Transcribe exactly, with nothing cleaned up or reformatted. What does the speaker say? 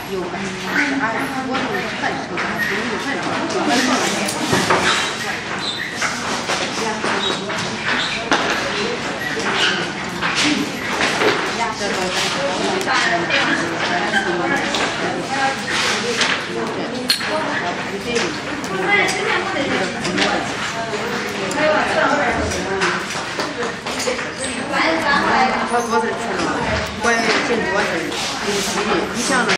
有感，哎，我是很熟的，不是很熟，我很我我是吃了，我现在我是有记忆，你像。